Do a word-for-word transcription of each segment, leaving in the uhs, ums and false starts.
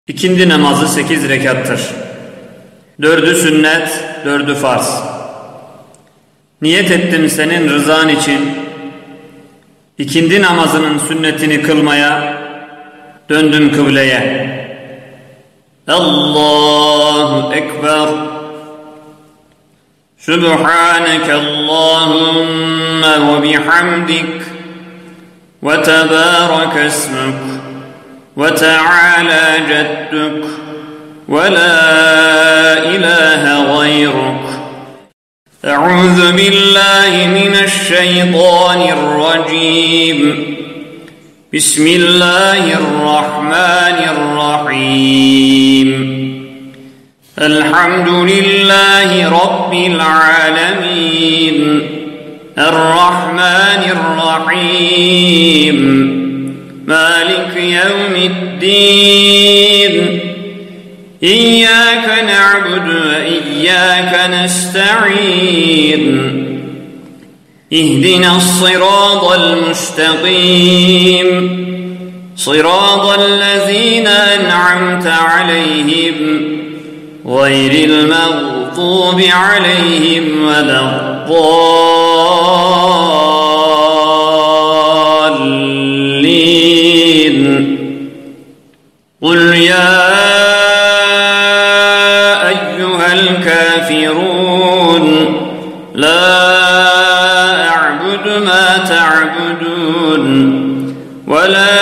İkindi namazı sekiz rekattır. Dördü sünnet, dördü farz. Niyet ettim senin rızan için, İkindi namazının sünnetini kılmaya, döndüm kıbleye. Allahu Ekber. Subhaneke Allahümme ve bihamdik ve tebâreke esmuk ve teâlâ cedduk ve la ilahe gayruk. Eûzu billahi mineşşeytanirracim. Bismillahirrahmanirrahim. Elhamdülillahi Rabbil alemin. Errahmanirrahim. Malik yevmiddin. İyyâke na'budu ve iyyâke nesta'in. اهدنا الصراط المستقيم صراط الذين أنعمت عليهم غير المغضوب عليهم ولا الضالين قل يا أيها الكافرون لا ما تعبدون ولا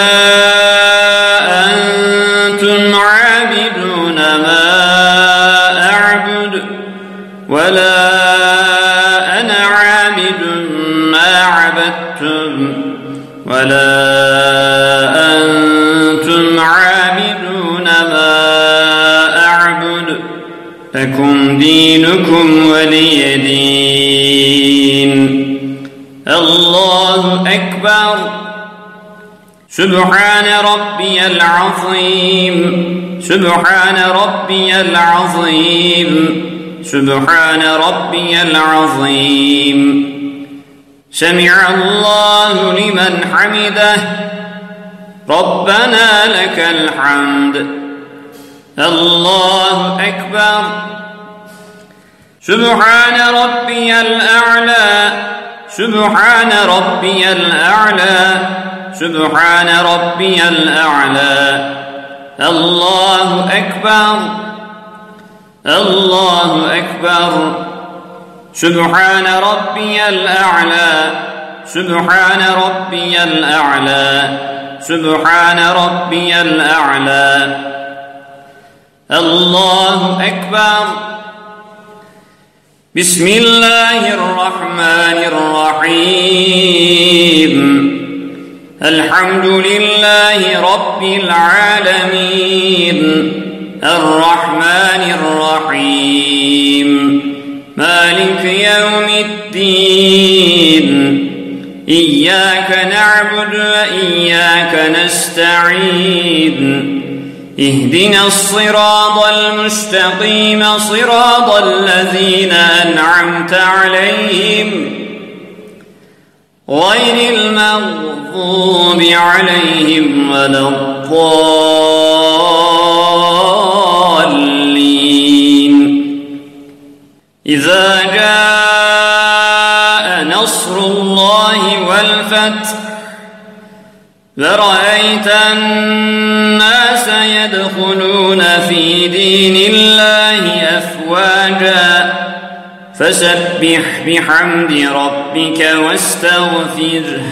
أنتم عابدون ما أعبد ولا أنا عابد ما عبدتم ولا أنتم عابدون ما أعبد لكم دينكم ولي دين. الله أكبر. سبحان ربي العظيم. سبحان ربي العظيم. سبحان ربي العظيم. سمع الله لمن حمده. ربنا لك الحمد. الله أكبر. سبحان ربي الأعلى. سبحان ربي الأعلى. سبحان ربي الأعلى. الله أكبر. الله أكبر. سبحان ربي الأعلى. سبحان ربي الأعلى. سبحان ربي الأعلى. الله أكبر. بسم الله الرحمن الرحيم. الحمد لله رب العالمين. الرحمن الرحيم. مالك يوم الدين. إياك نعبد وإياك نستعين. اهدنا الصراط المستقيم صراط الذين أنعمت عليهم غير المغضوب عليهم ولا الضالين. إذا جاء نصر الله والفتح ورأيت الناس يدخلون في دين الله أفواجا فسبح بحمد ربك واستغفره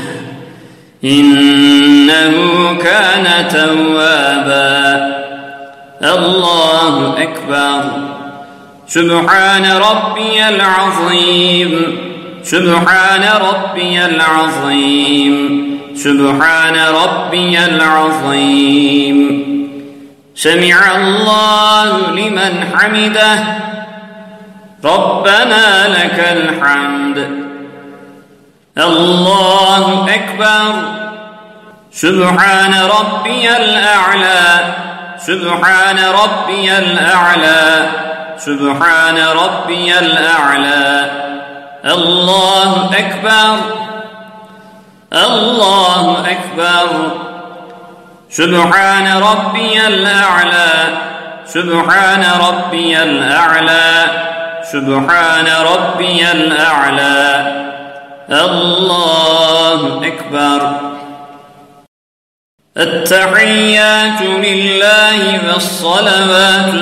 إنه كان توابا. الله أكبر. سبحان ربي العظيم. سبحان ربي العظيم. سبحان ربي العظيم. سمع الله لمن حمده. ربنا لك الحمد. الله أكبر. سبحان ربي الأعلى. سبحان ربي الأعلى. سبحان ربي الأعلى. الله أكبر. الله أكبر. سبحان ربي الأعلى سبحان ربي الأعلى سبحان ربي الأعلى الله أكبر. التحيات لله والصلوات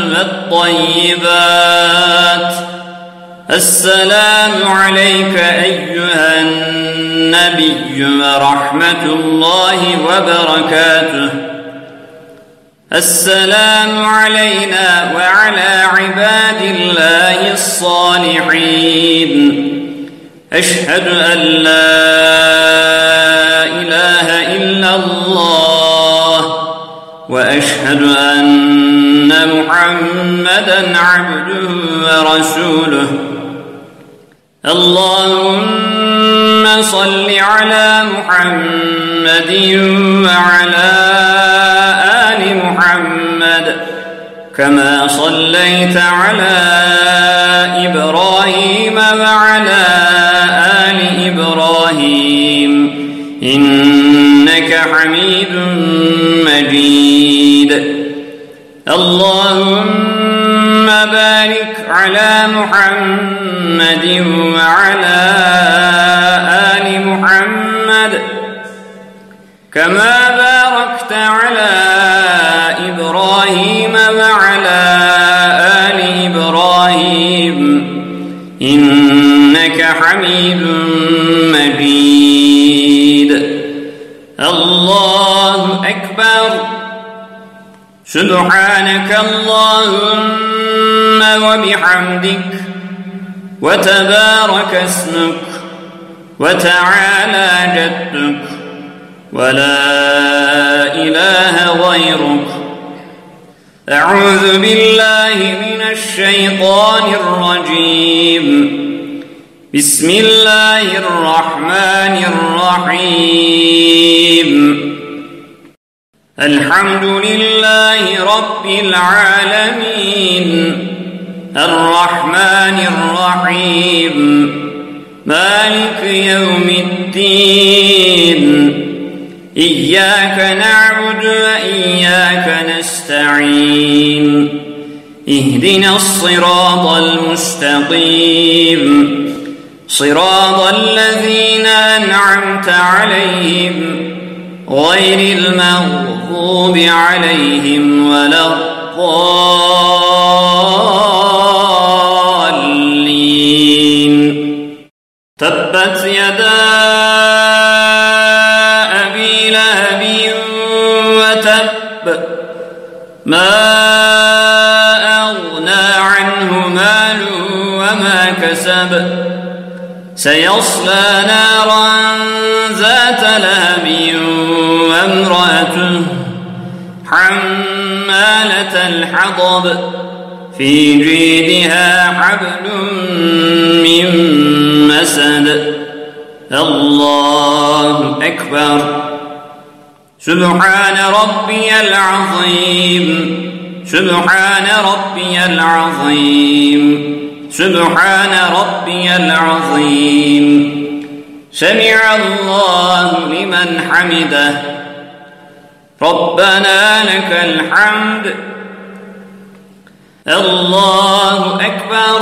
والطيبات. السلام عليك أيها النبي ورحمة الله وبركاته. السلام علينا وعلى عباد الله الصالحين. أشهد أن لا إله إلا الله وأشهد أن محمدًا عبده ورسوله. اللهم صل على محمد وعلى آل محمد كما صليت على إبراهيم وعلى آل إبراهيم إنك حميد مجيد. اللهم بارك على محمد وعلى آل محمد كما باركت على إبراهيم وعلى آل إبراهيم إنك حميد مجيد. الله أكبر. سبحانك اللهم وبحمدك وتبارك اسمك وتعالى جدك ولا إله غيرك. أعوذ بالله من الشيطان الرجيم. بسم الله الرحمن الرحيم. الحمد لله رب العالمين الرحمن الرحيم مالك يوم الدين. إياك نعبد وإياك نستعين. اهدنا الصراط المستقيم صراط الذين أنعمت عليهم غير المغضوب عليهم ولا الضالين. تبت يدا أبي لهب وتب ما أغنى عنه ماله وما كسب سيصلى نارا ذات لهب وامرأته حمالة الحطب في جيدها حبل من مسد. الله أكبر. سبحان ربي العظيم سبحان ربي العظيم سبحان ربي العظيم. سمع الله لمن حمده. ربنا لك الحمد. الله أكبر.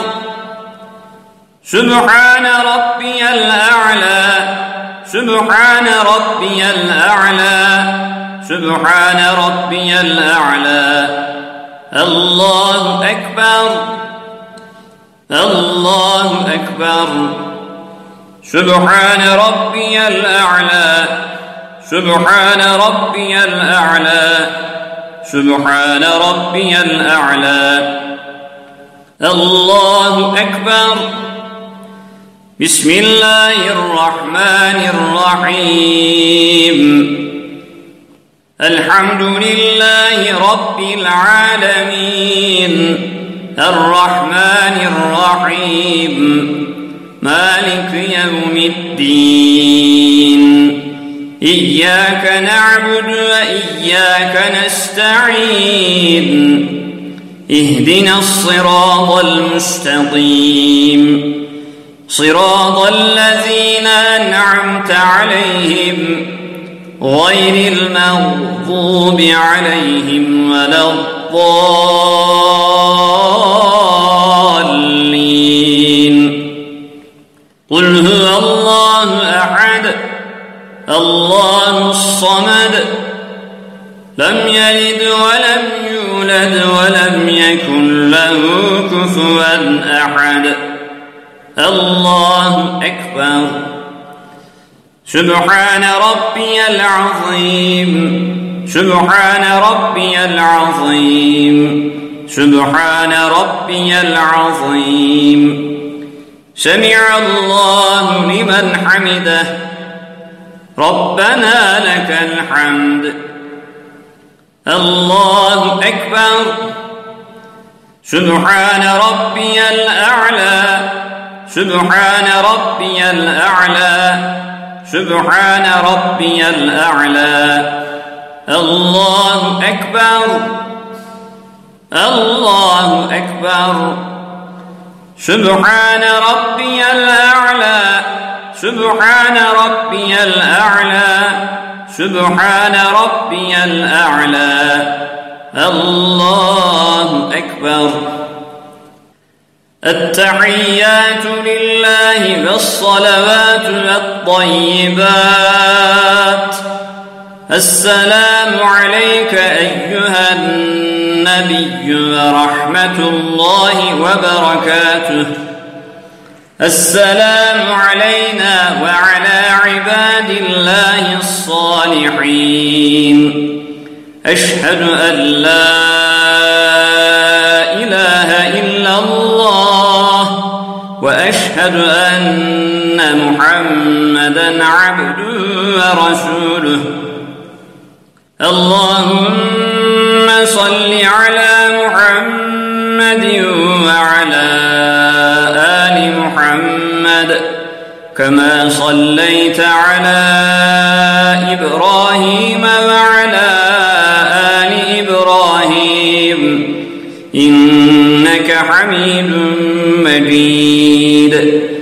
سبحان ربي الأعلى سبحان ربي الأعلى سبحان ربي الأعلى. الله أكبر الله أكبر. سبحان ربي الأعلى سبحان ربي الأعلى سبحان ربي الأعلى. الله أكبر. بسم الله الرحمن الرحيم. الحمد لله رب العالمين الرحمن الرحيم مالك يوم الدين. إياك نعبد وإياك نستعين. اهدنا الصراط المستقيم صراط الذين أنعمت عليهم غير المغضوب عليهم ولا الضالين. قل هو الله أحد الله الصمد لم يلد ولم يولد ولم يكن له كفوا أحد. الله أكبر. سبحان ربي العظيم سبحان ربي العظيم سبحان ربي العظيم. سمع الله لمن حمده ربنا لك الحمد. الله أكبر. سبحان ربي الأعلى سبحان ربي الأعلى سبحان ربي الأعلى. الله أكبر الله أكبر. سبحان ربي الأعلى سبحان ربي الأعلى سبحان ربي الأعلى. الله أكبر. التحيات لله والصلوات والطيبات. السلام عليك أيها النبي ورحمة الله وبركاته. السلام علينا وعلى عباد الله الصالحين. أشهد أن لا إله إلا الله وأشهد أن محمدًا عبده ورسوله. اللهم صل على محمد وعلى آل محمد كما صليت على إبراهيم وعلى آل إبراهيم إنك حميد مجيد.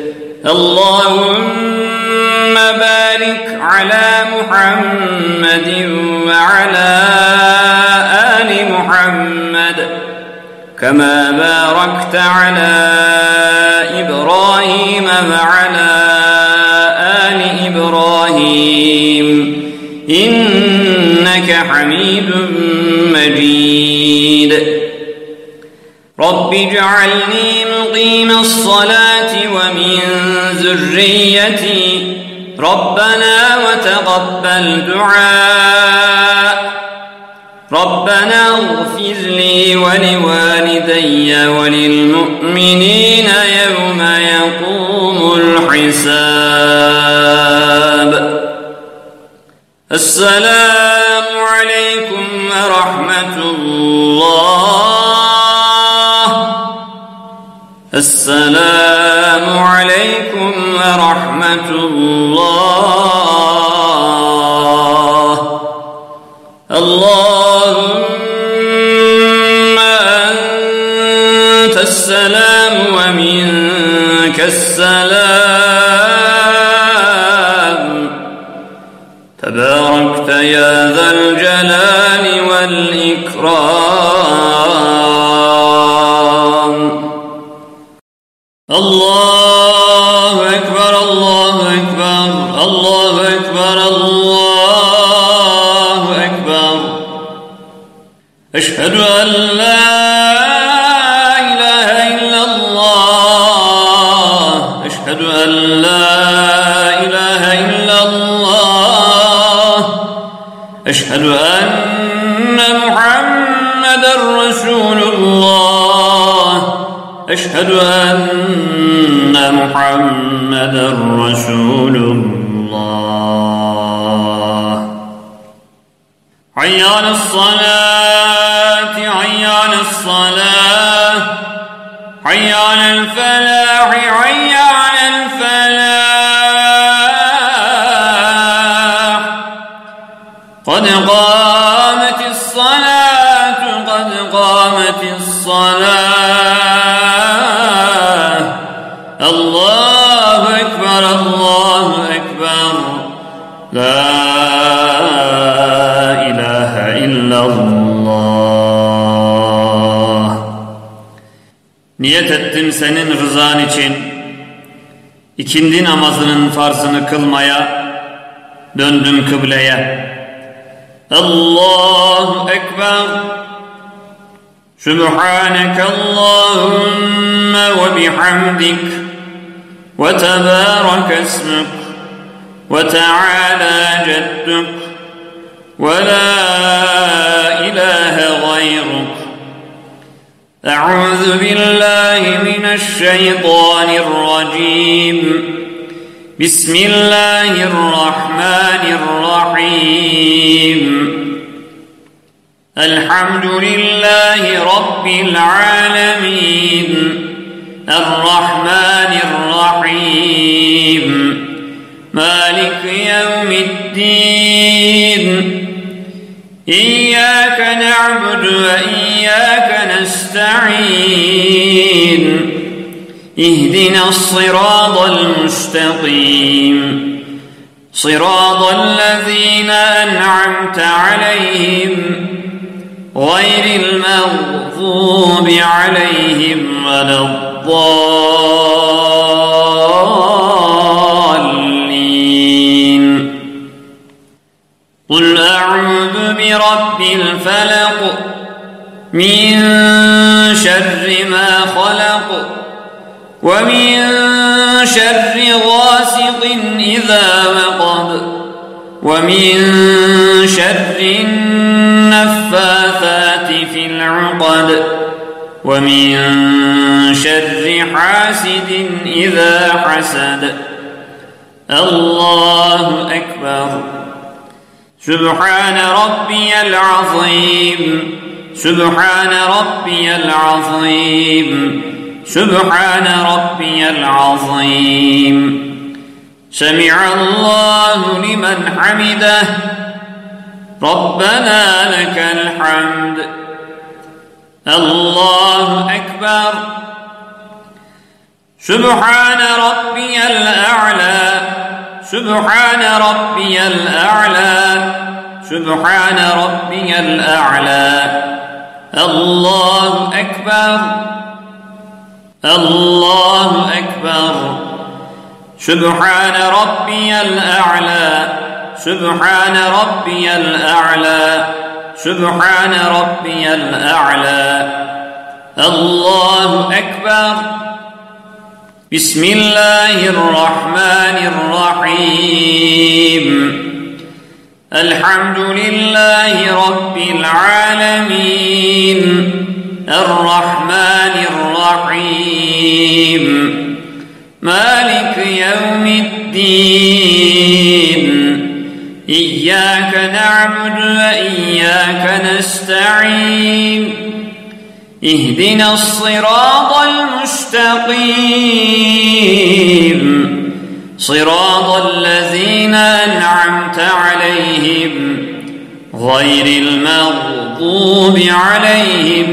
اللهم بارك على محمد وعلى آل محمد كما باركت على إبراهيم وعلى آل إبراهيم إنك حميد مجيد. رب اجعلني مقيم الصلاة ومن ذريتي ربنا وتقبل دعاء. ربنا اغفر لي ولوالدي وللمؤمنين يوم يقوم الحساب. السلام عليكم ورحمة الله. السلام عليكم ورحمة الله. اللهم أنت السلام ومنك السلام. تباركت يا ذا الجلال والإكرام. الله أكبر الله أكبر الله أكبر الله أكبر. أشهد أن لا إله إلا الله أشهد أن لا إله إلا الله أشهد أن محمدًا رسول الله أشهد أن محمدًا رسول الله. حي على الصلاة حي على الصلاة حي على الفلاح حي على الفلاح. قد قامت الصلاة قد قامت الصلاة. الله أكبر الله أكبر. لا Niyet ettim senin rızan için, ikindi namazının farzını kılmaya, döndüm kıbleye. Allahu Ekber. Subhaneke Allahümme ve bihamdik ve tebârek esmük ve teâlâ ceddük ve la ilahe gayruk. Eûzu billahi mineşşeytanirracim. Bismillahirrahmanirrahim. Elhamdülillahi Rabbil alemin. Errahmanirrahim. Malik yevmiddin. İyyâke na'budu ve iyyâke nesta'in. İhdina's-sirâtal müstakîm. Sirâtallezîne en'amte aleyhim. Gayril mağdûbi aleyhim veleddâllîn. Kul a'ûzu bi rabbil felak. Min şerri mâ halak. Ve min şerri gâsiqin izâ veqab. Ve min şerrin neffâthâti fil uqad. Ve min şerri hâsidin izâ hasad. Allahu Ekber. Sübhane rabbiyel azîm. Sübhane rabbiyel azîm. Sübhane rabbiyel azîm. Semi'allahu limen hamideh. Rabbena lekel hamd. Allahu Ekber. Sübhane rabbiyel a'lâ. Sübhane rabbiyel a'lâ. Sübhane rabbiyel a'lâ. Allahu Ekber. Allahu Ekber. Sübhane rabbiyel a'lâ. Sübhane rabbiyel a'lâ. Sübhane rabbiyel a'lâ. Allahu Ekber. Bismillahirrahmanirrahim. Elhamdülillahi Rabbil alemin. Errahmanirrahim. Malik yevmiddin. İyyâke na'budu ve iyyâke nesta'in. İhdina's-sirâtal müstakîm. Sirâtallezîne en'amte aleyhim. Gayril mağdûbi aleyhim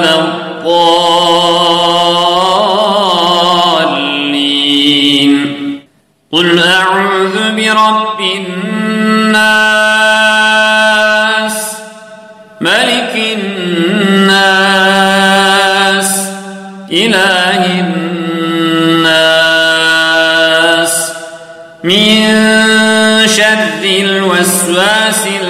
veleddâllîn. Kul a'ûzu bi rabbin nâs. Melikin nâs. İlahin nâs. Min şerril vesvâsil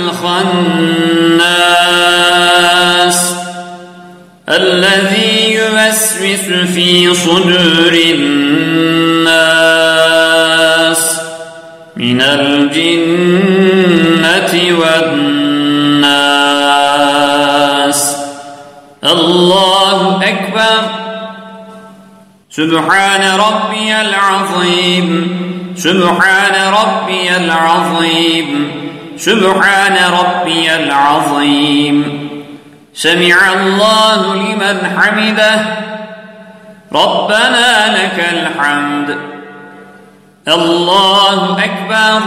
khannâs. Ellezî yüvesvisu fî sudûrin nâs. Minel cinneti ven nâs. Allahu Ekber. Sübhane rabbiyel azîm. Sübhane rabbiyel azîm. Sübhane rabbiyel azîm. Semi'allahu limen hamideh. Rabbena lekel hamd. Allahu Ekber.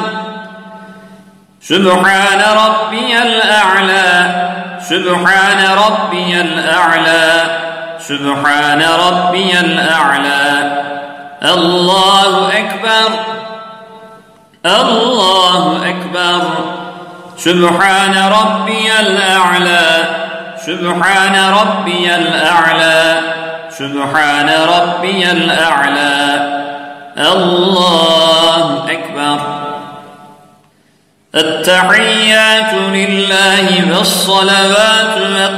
Sübhane rabbiyel a'lâ. Sübhane rabbiyel a'lâ. Sübhane rabbiyel a'lâ. Allahu Ekber. Allahu Ekber. Sübhane rabbiyel a'lâ. Sübhane rabbiyel a'lâ. سبحان ربي الأعلى. الله أكبر. التحيات لله والصلوات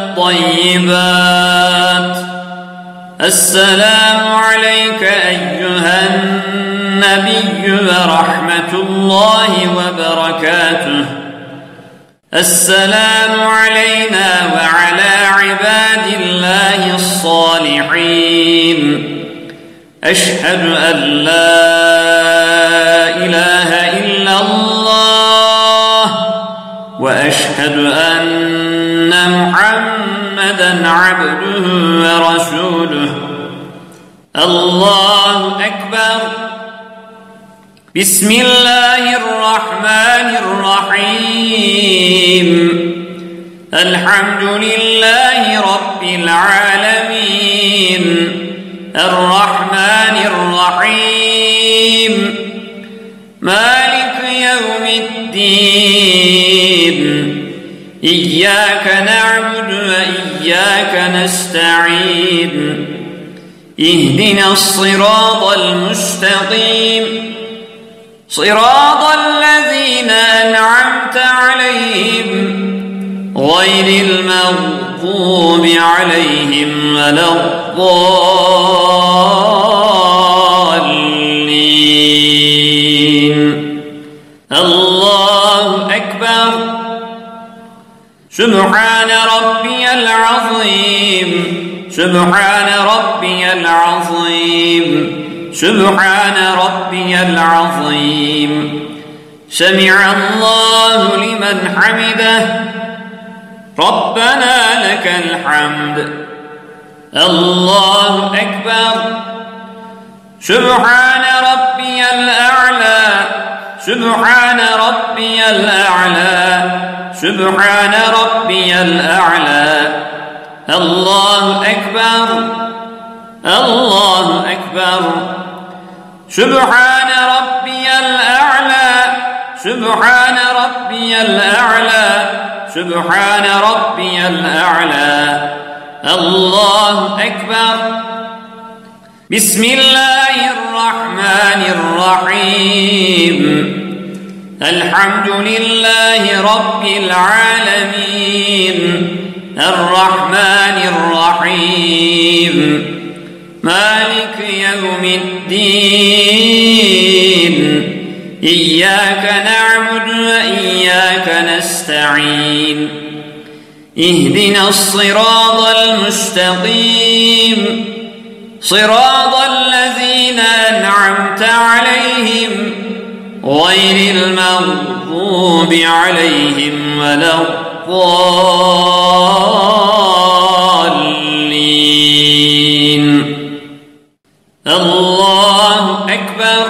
والطيبات. السلام عليك أيها النبي ورحمة الله وبركاته. السلام علينا وعلى عباد الله الصالحين. أشهد أن لا إله إلا الله وأشهد أن محمدًا عبده ورسوله. الله أكبر. بسم الله الرحمن الرحيم. الحمد لله رب العالمين الرحمن الرحيم مالك يوم الدين. إياك نعبد وإياك نستعين. اهدنا الصراط المستقيم صراط الذين أنعمت عليهم غير المغضوب عليهم ولا الضالين. الله أكبر. سبحان ربي العظيم. سبحان ربي العظيم. سبحان ربي العظيم. سمع الله لمن حمده. ربنا لك الحمد. الله أكبر. سبحان ربي الأعلى. سبحان ربي الأعلى. سبحان ربي الأعلى. الله أكبر. الله أكبر. سبحان ربي الأعلى. سبحان ربي الأعلى. سبحان ربي الأعلى. الله أكبر. بسم الله الرحمن الرحيم. الحمد لله رب العالمين الرحمن الرحيم مالك يوم الدين. إياك نعبد وإياك نستعين. اهدنا الصراط المستقيم صراط الذين أنعمت عليهم غير المغضوب عليهم ولا الضالين. الله أكبر.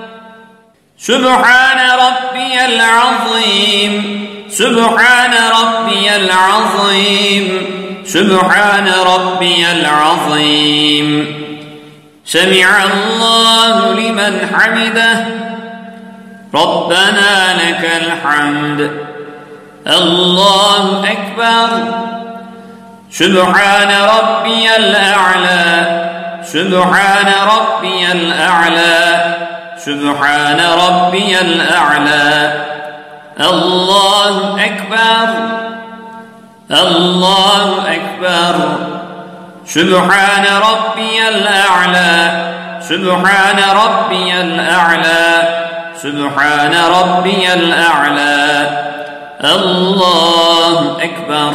سبحان ربي العظيم. سبحان ربي العظيم. سبحان ربي العظيم. سمع الله لمن حمده. ربنا لك الحمد. الله أكبر. سبحان ربي الأعلى. سبحان ربي الأعلى. سبحان ربي الأعلى. الله أكبر. الله أكبر. سبحان ربي الأعلى. سبحان ربي الأعلى. سبحان ربي الأعلى. الله أكبر.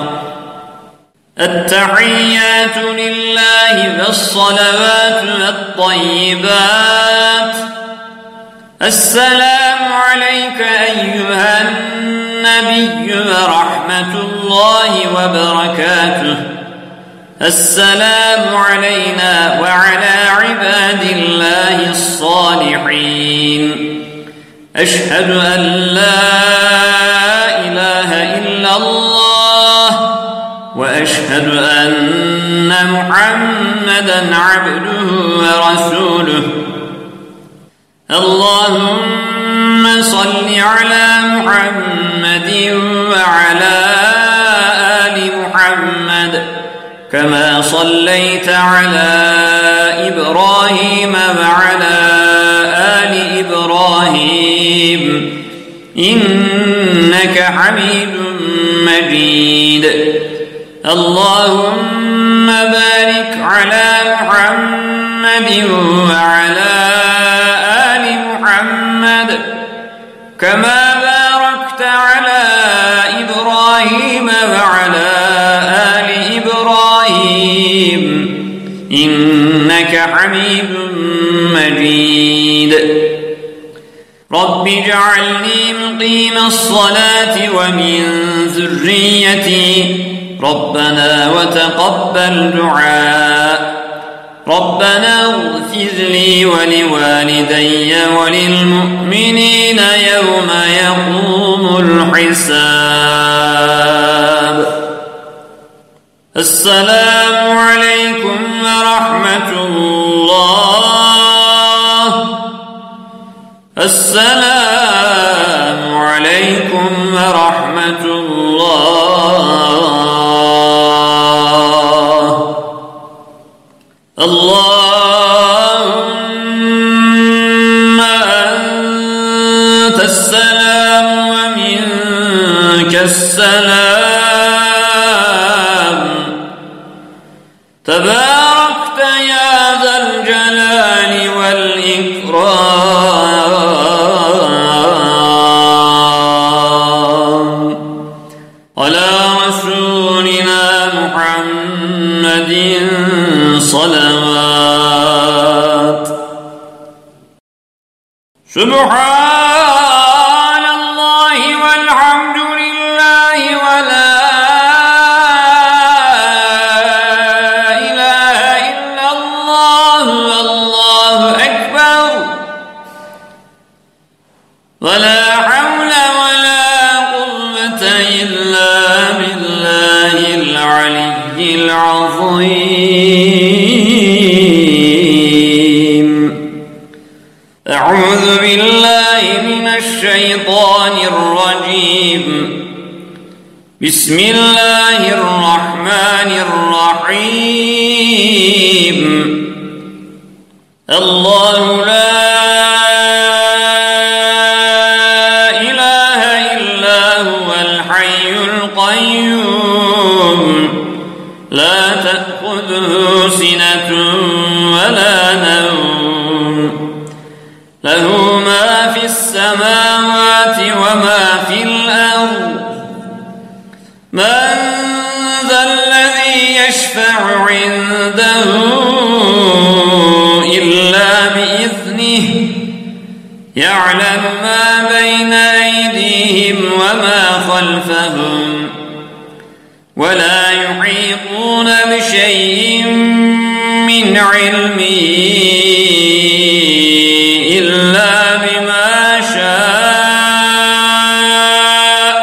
التحيات لله والصلوات والطيبات. السلام عليك أيها النبي ورحمة الله وبركاته. السلام علينا وعلى عباد الله الصالحين. أشهد أن لا إله إلا الله وأشهد أن محمدًا عبده ورسوله. اللهم صل على محمد وعلى آل محمد كما صليت على إبراهيم وعلى آل إبراهيم إنك حميد مجيد. اللهم بارك على محمد وعلى آل محمد كما باركت على إبراهيم وعلى آل إبراهيم إنك حميد مجيد. رب اجعلني مقيم الصلاة ومن ذريتي ربنا وتقبل دعاء. ربنا اغفر لي ولوالدي وللمؤمنين يوم يقوم الحساب. السلام عليكم ورحمة الله. السلام عليكم ورحمة الله. اللهم أنت السلام ومنك السلام تباركت يا ذا الجلال والإكرام. على رسولنا محمد صلوات. سبحان الله والحمد لله ولا إله إلا الله والله أكبر ولا حول ولا قوة إلا بالله العلي العظيم. أعوذ بالله من الشيطان الرجيم. بسم الله الرحمن الرحيم. الله لا إله إلا هو الحي القيوم لا تأخذه سنة ولا نوم له ما في السماوات وما في الأرض. من ذا الذي يشفع عنده إلا بإذنه يعلم ما بين أيديهم وما خلفهم ولا يحيطون بشيء من علمه إلا بما شاء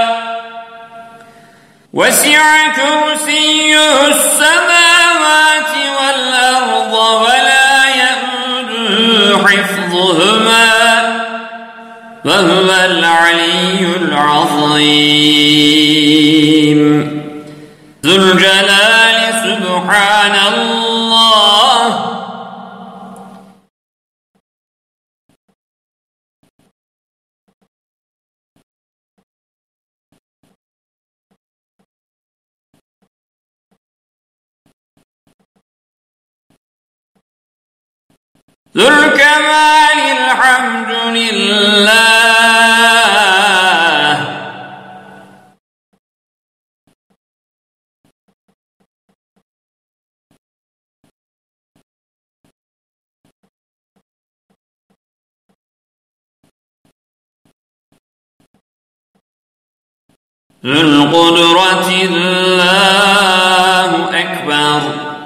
وسع كرسيه السماوات والأرض ولا يئوده حفظهما وهو العلي العظيم. ذو الجلال سبحان الله. ذو الكمال الحمد لله. ذو القدرة الله أكبر.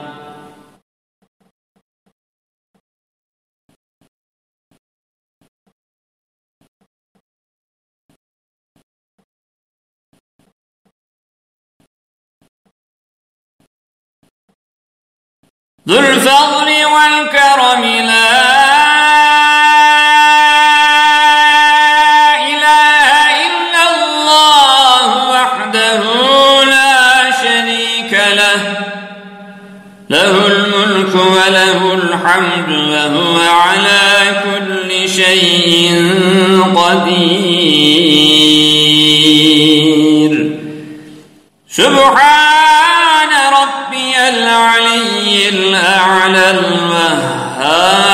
ذو الفضل والكرم لا إله إلا الله وحده لا شريك له له الملك وله الحمد وهو على كل شيء قدير. سبحان ربي العلي الأعلى الوهاب